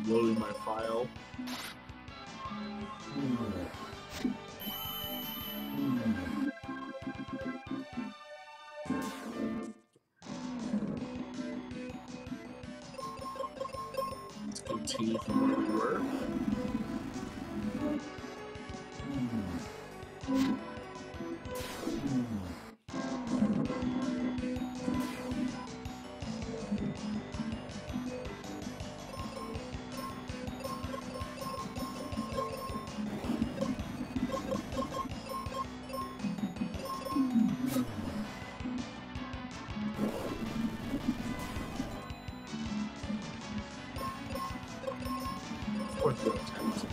loading my file. Let's continue from where we were. Fourth go attempt.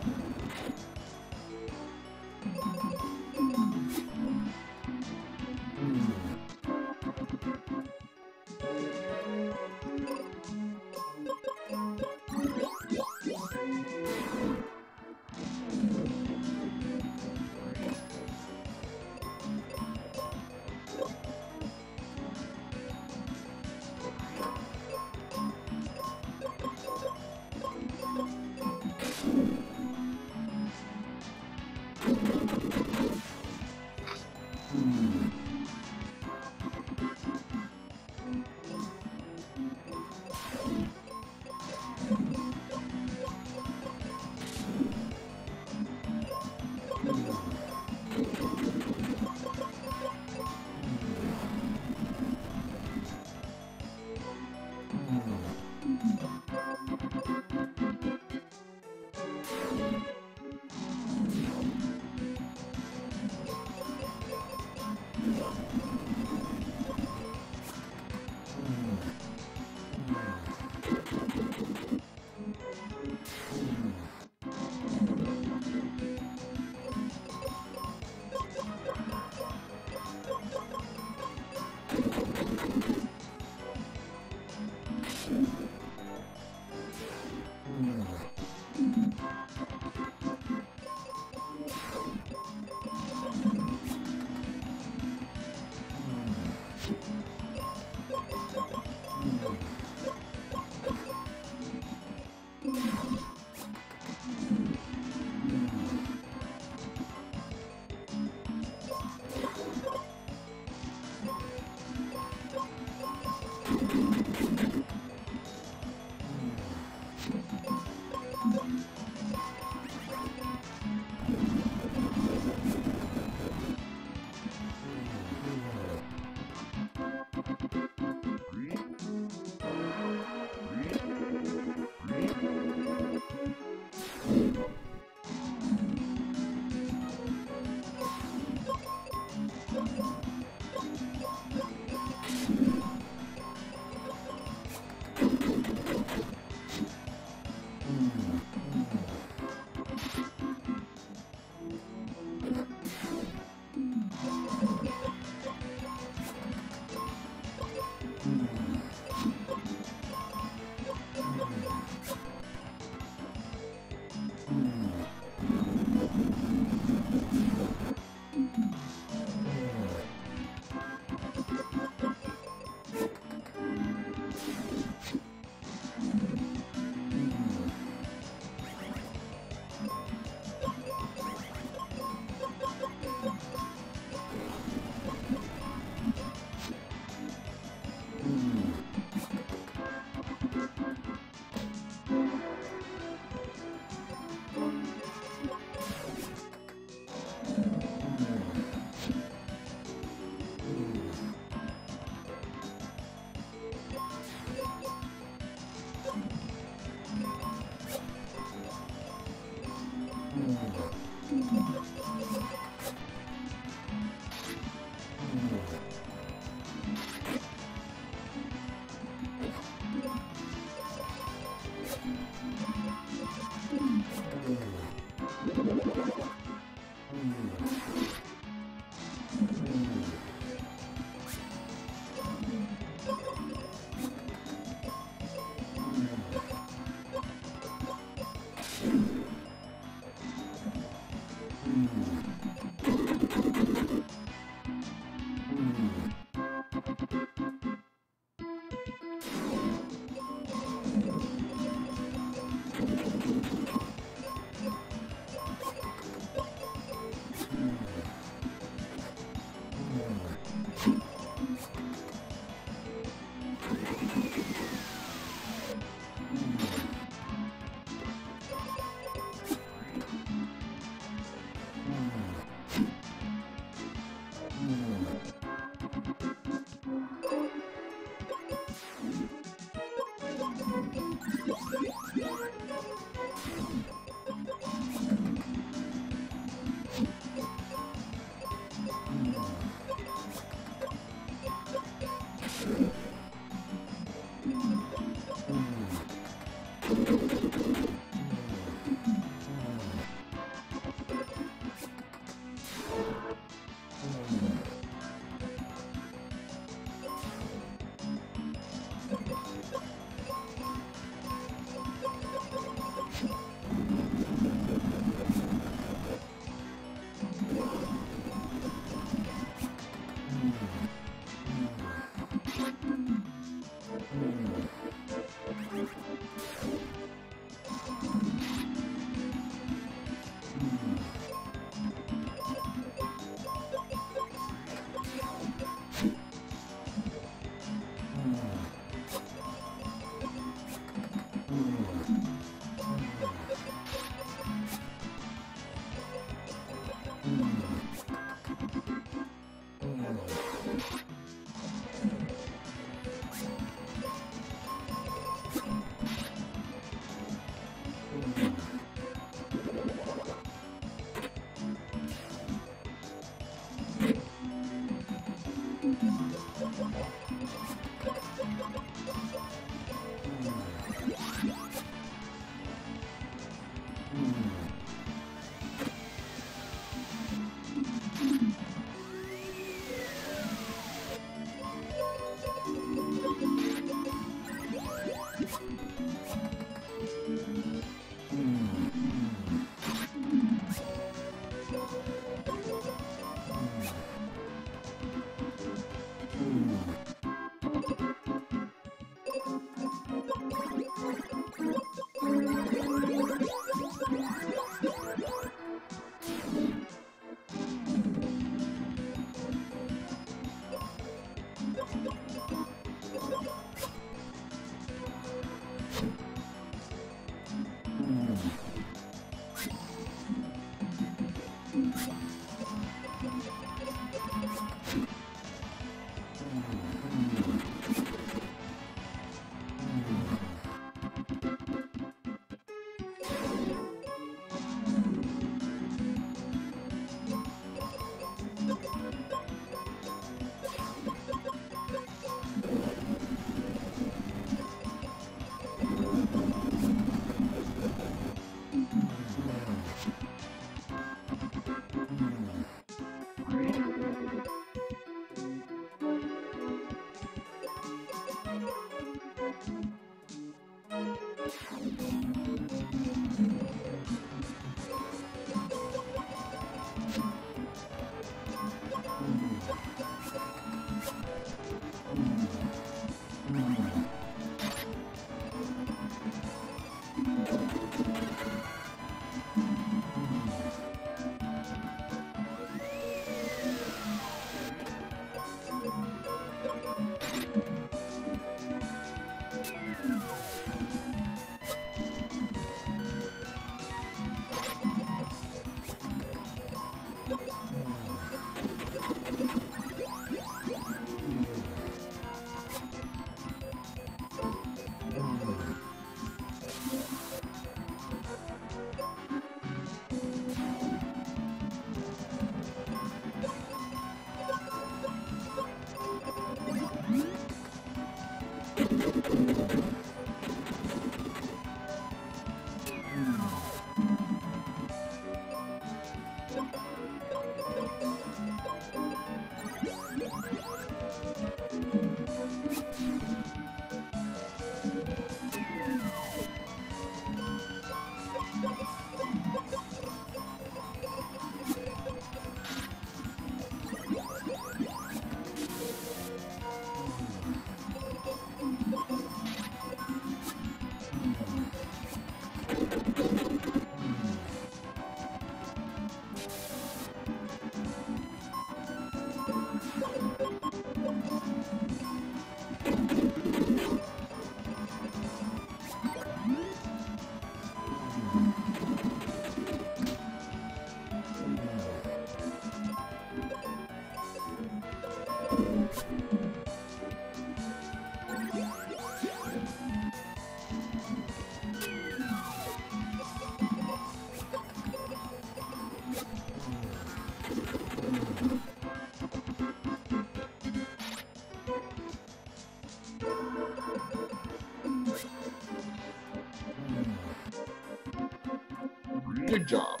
Good job.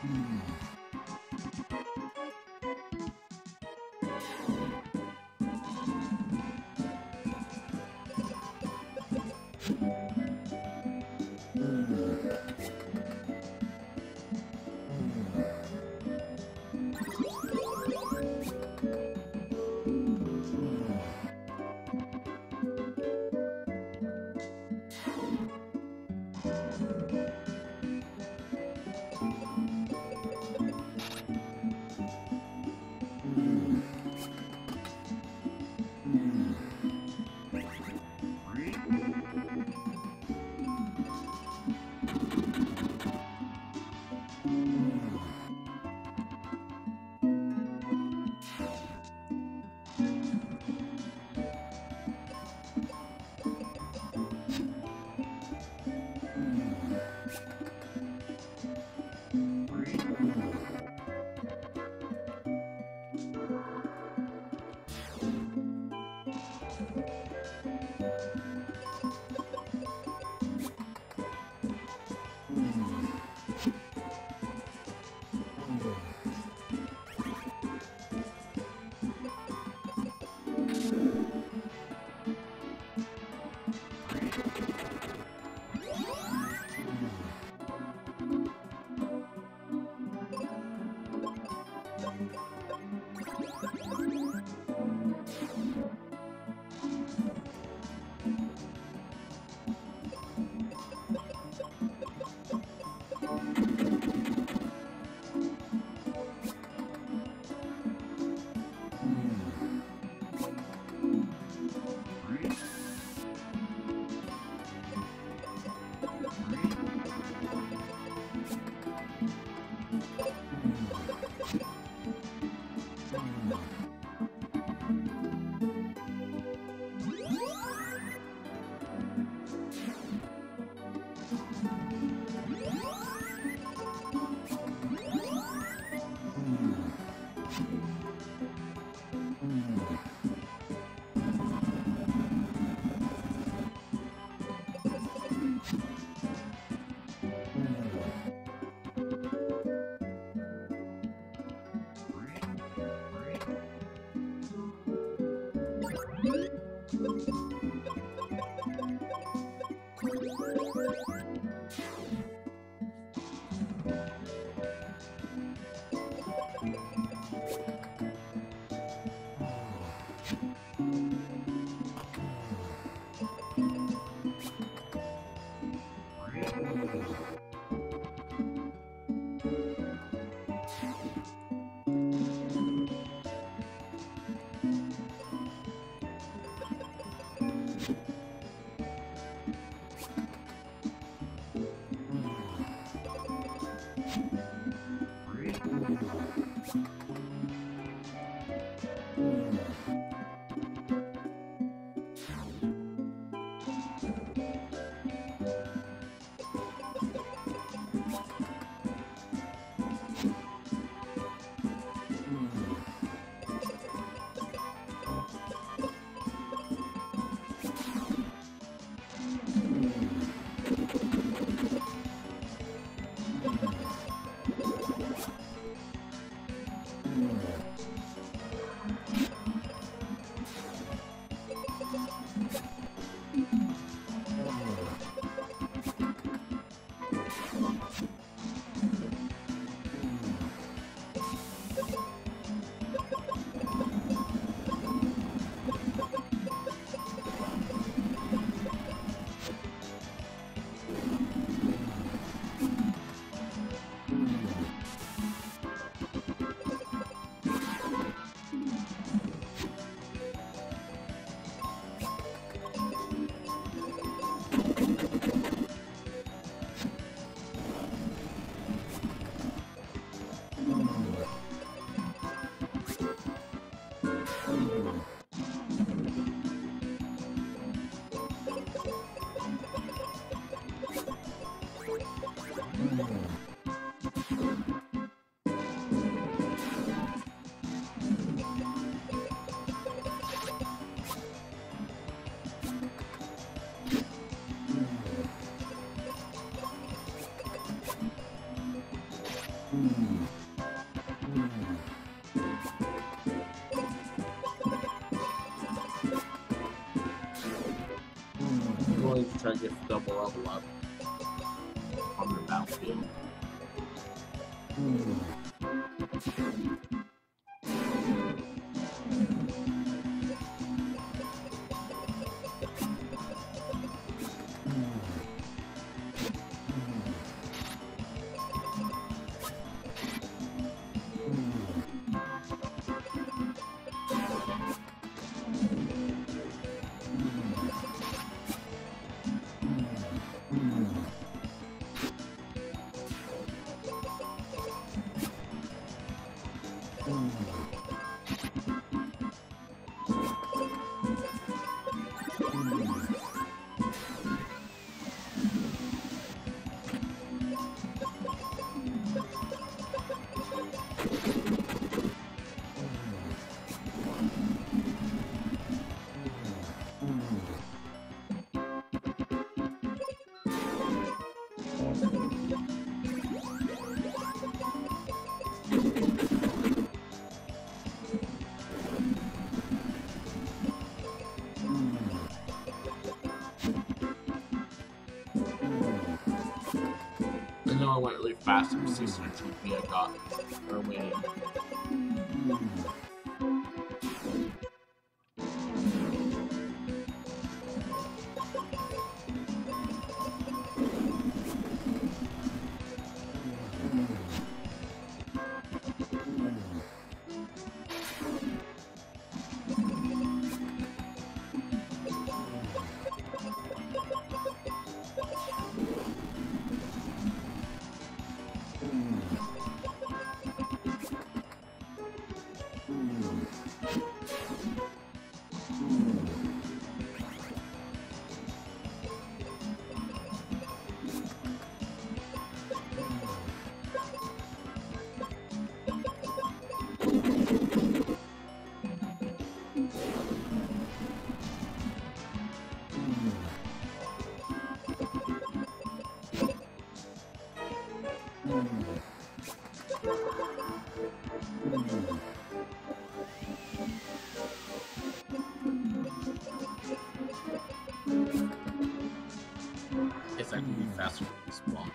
Mm-hmm. I'm going to try to get double level up on the battlefield. I know I went really fast from 600 TP I got for winning. It's actually faster than this block.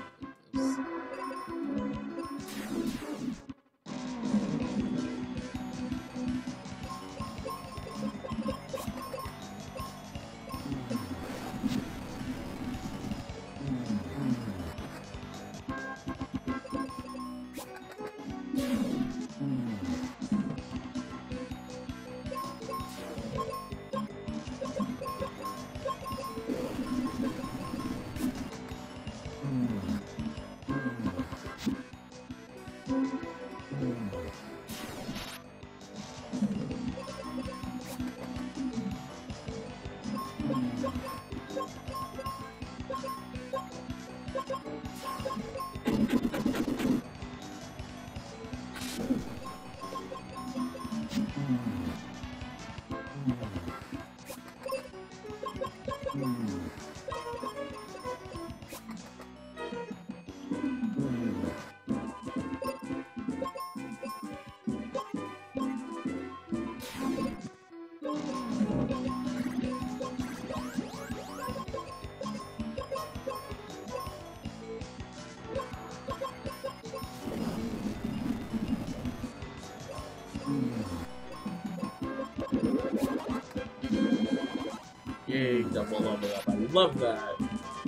Yay, double level up. I love that.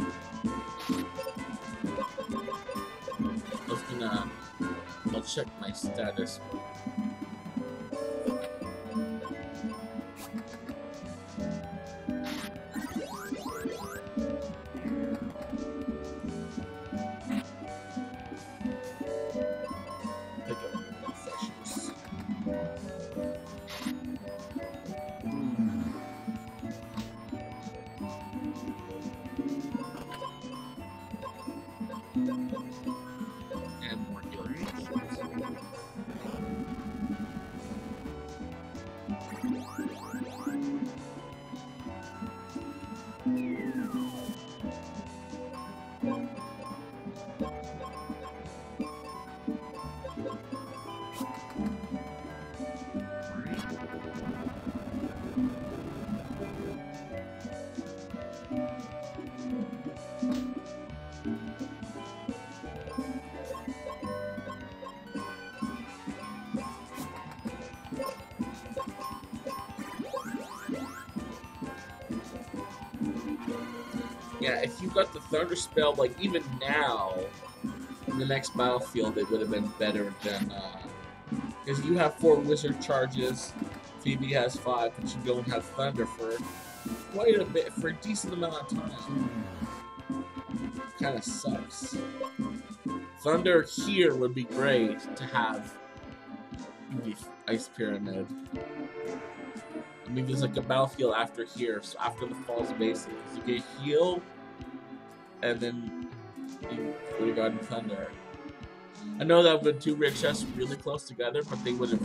I'll check my status. Pick up the refreshers. And more healing potions. Yeah, if you got the Thunder spell, like even now, in the next battlefield, it would have been better than. Because you have 4 wizard charges, Phoebe has 5, but you don't have Thunder for quite a bit, for a decent amount of time. Kind of sucks. Thunder here would be great to have the Ice Pyramid. I mean, there's like a battlefield after here, so after the falls basic, you get heal, and then you would have gotten Thunder. I know that would 2 red chests really close together, but they would have.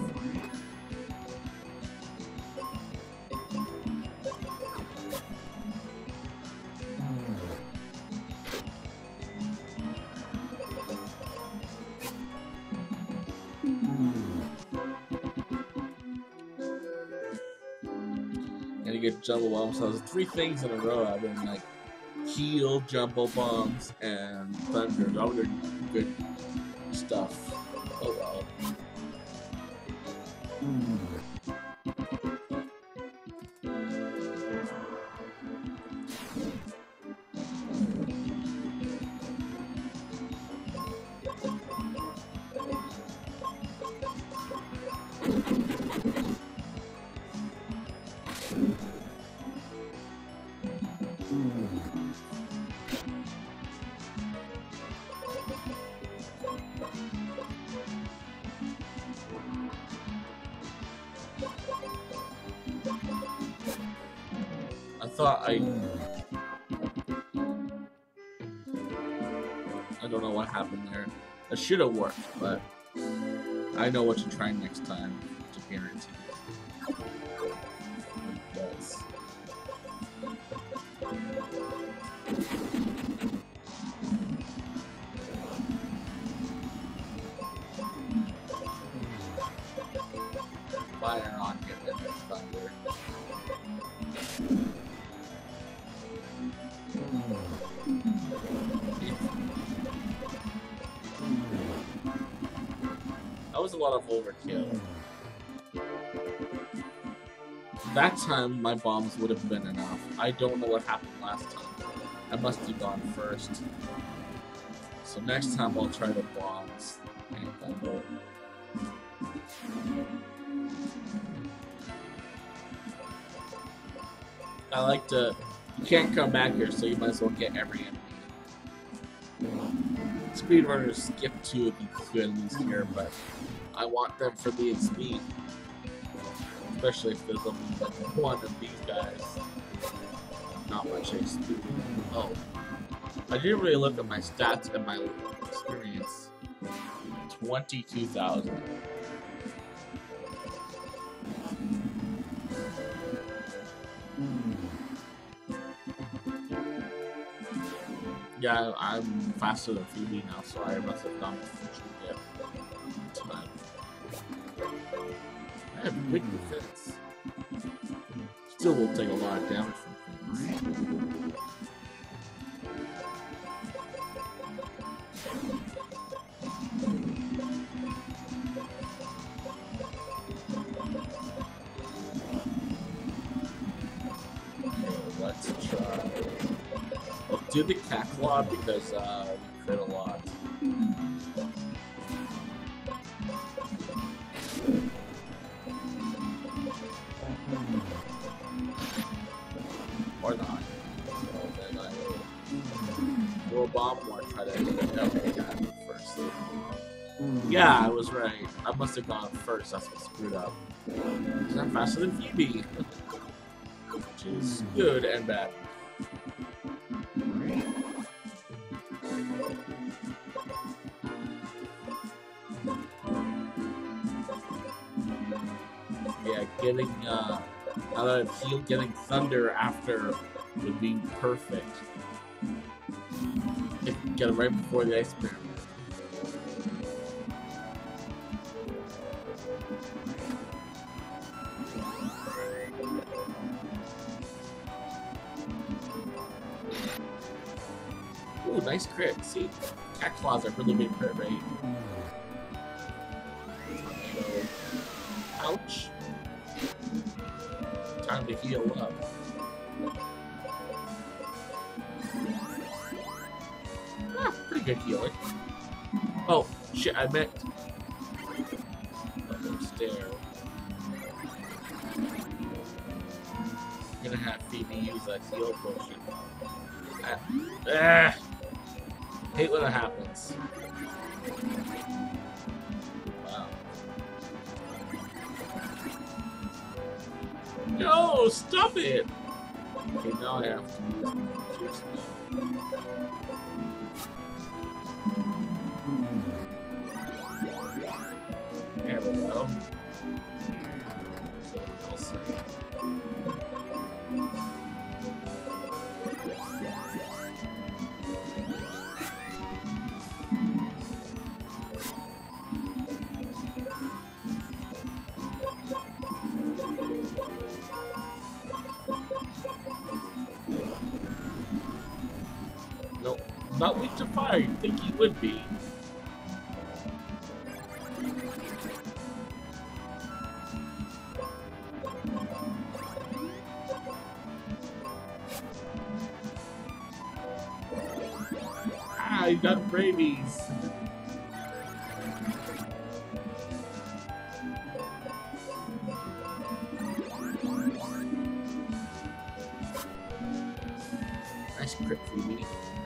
And you get jumbo bombs. So there's 3 things in a row. I've been like heal, jumbo bombs, and thunder. All good stuff. Oh well. I don't know what happened there. It should have worked, but I know what to try next time to guarantee it does. Fire on him and then thunder. That was a lot of overkill. That time, my bombs would have been enough. I don't know what happened last time. I must have gone first. So next time, I'll try the bombs. And thunder. I like to... You can't come back here, so you might as well get every enemy. Speedrunners skip 2 of these 2 enemies here, but I want them for the XP. Especially if there's only like 1 of these guys. Not much XP. Oh. I didn't really look at my stats and my experience. 22,000. Yeah, I'm faster than Phoebe now, so I must have done it time. I have big defense. Still will take a lot of damage from things. Let's try. I'll do the cat claw because we crit a lot. Or not. So then I will throw a bomb or try to okay, got it first. Yeah, I was right. I must have gone first. That's what screwed up. Because I'm faster than Phoebe. Which is good and bad. Yeah, getting now that I've healed, getting thunder after would be perfect. Get it right before the ice pyramid. Ooh, nice crit. See, cat claws are really big crit rate. Ouch. Time to heal up. I meant upstairs. I'm gonna have Phoebe use that heal potion. Hate when that happens. Wow. No, stop it! Okay, now I have to use my spell. There we go. Nope, not weak to fire. You'd think he would be. Ah, you got rabies. Nice crit, Phoebe.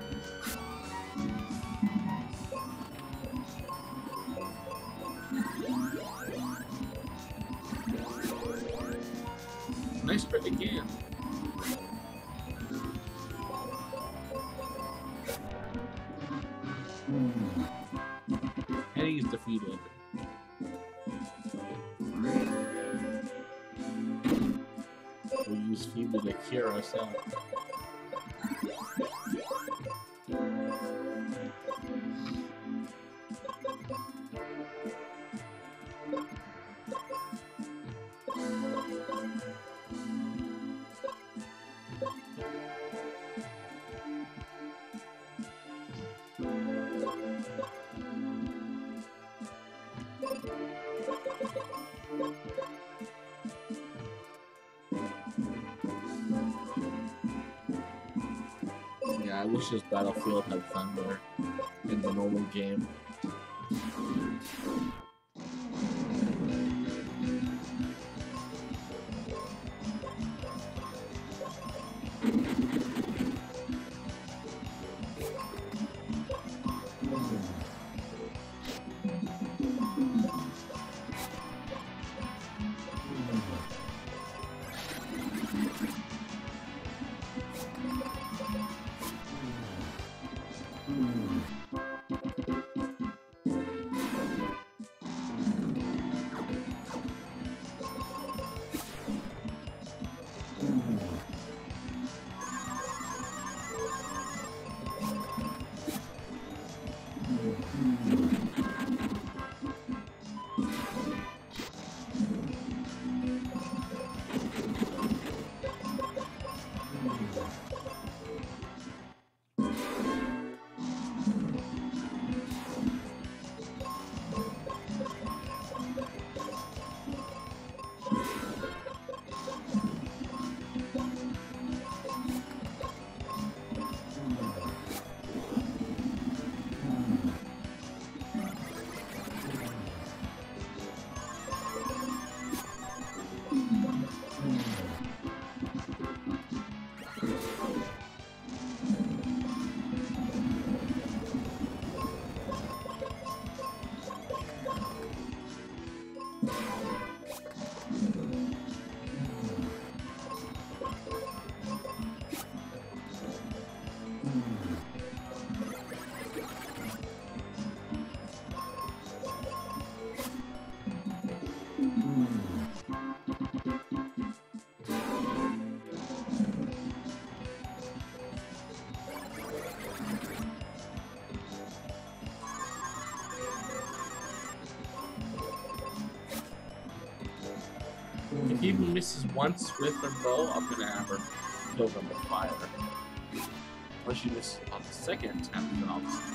Nice crit again. And he's defeated. We'll use Phoebe to cure ourselves. Yeah, I wish this battlefield had thunder in the normal game. If he even misses once with her bow, I'm gonna have her kill them with fire. Or she misses on the second attempt, then I'll just...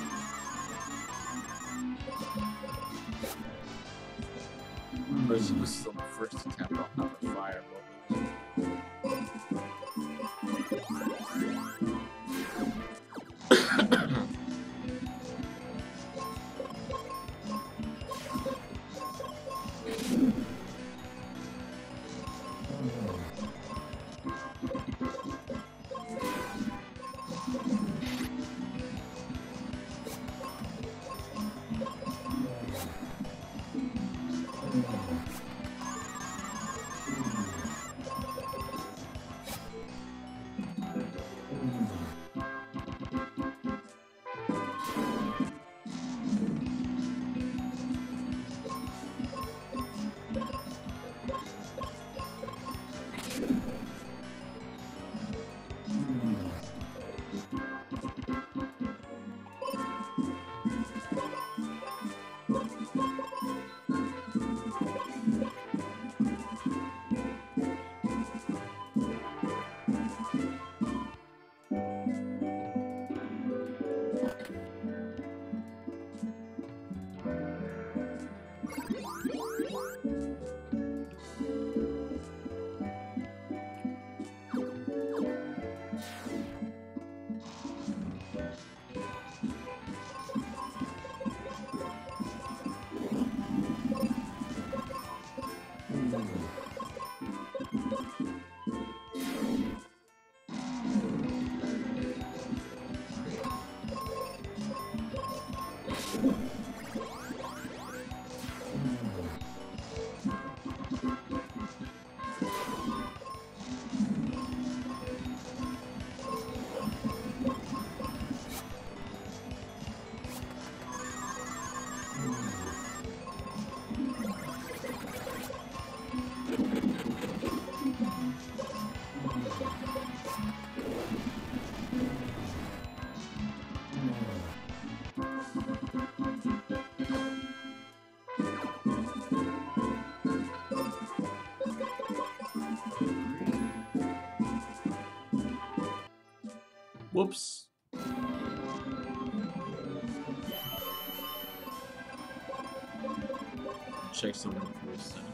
Or she misses on the first attempt, I'll have her fire. Whoops. Check something for a second.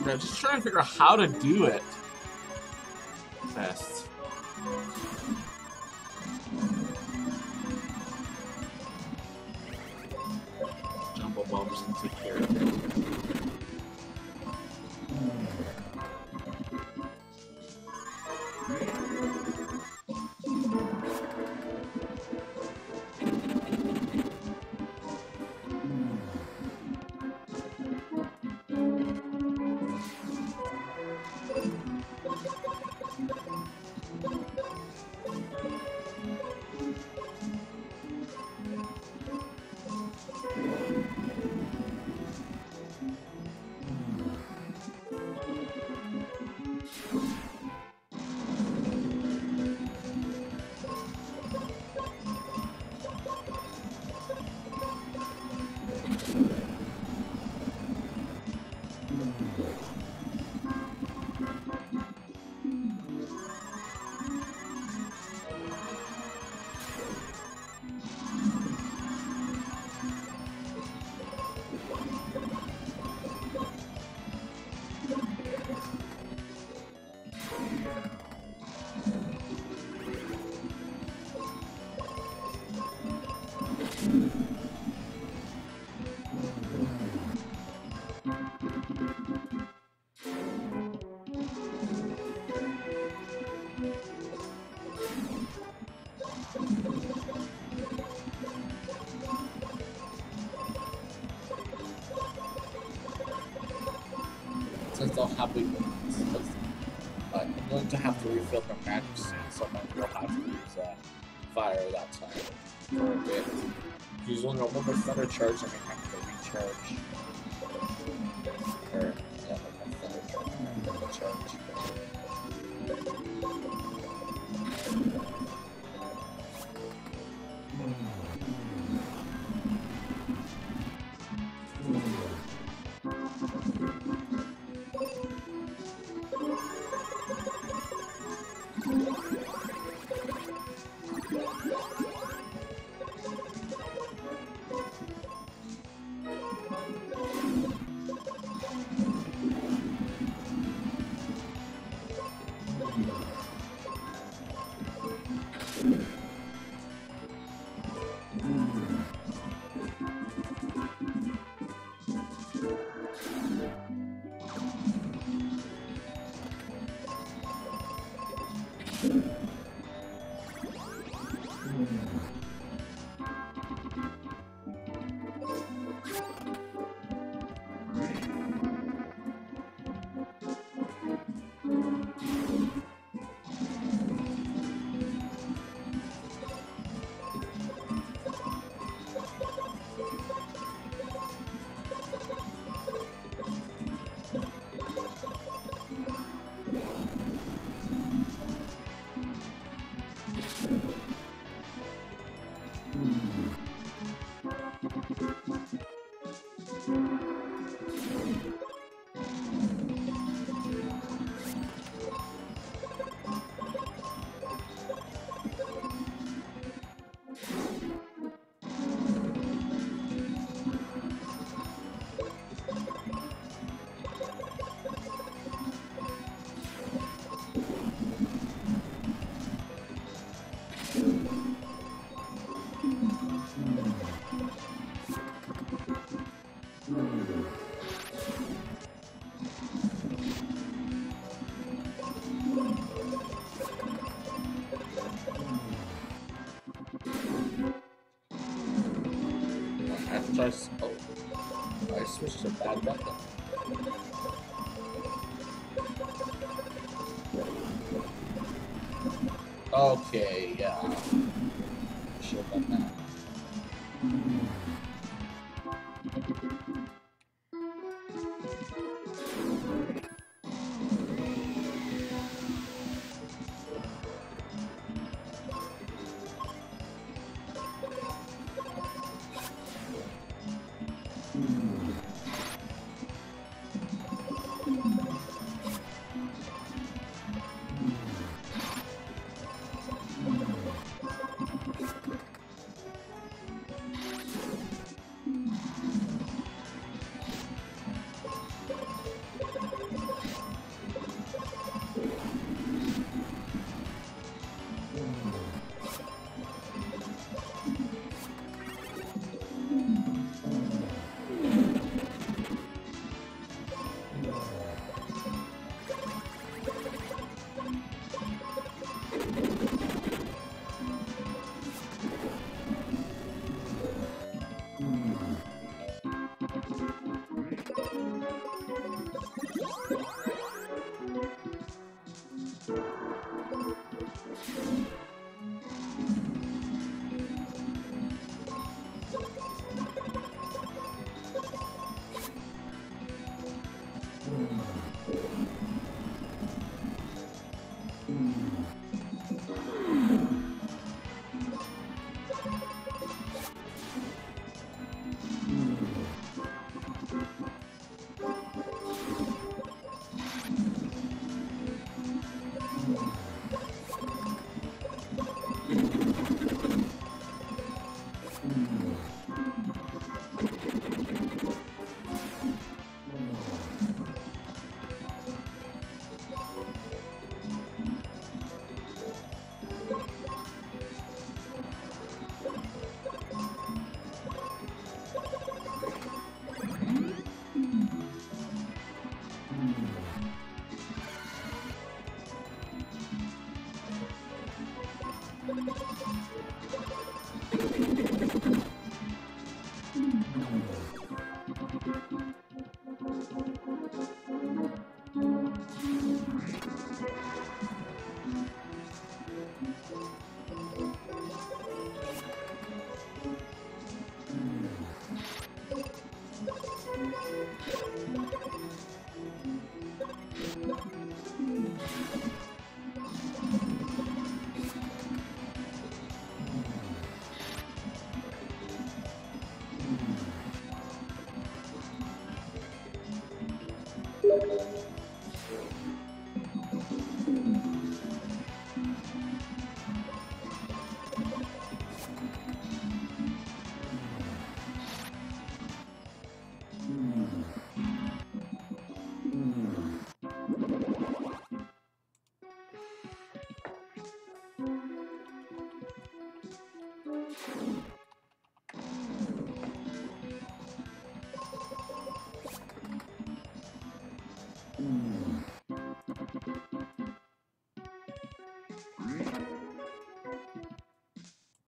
Yeah, just trying to figure out how to do it best. Jumbo Bomb just can take care of it. Since they'll have to, I'm going to have to refill her magic soon, so we'll have to use fire that time for a bit. Use only one more thunder charge, and I have to recharge. Or, yeah, one more thunder charge. Oh, I switched to bad weapon. Okay, yeah. Should have done that.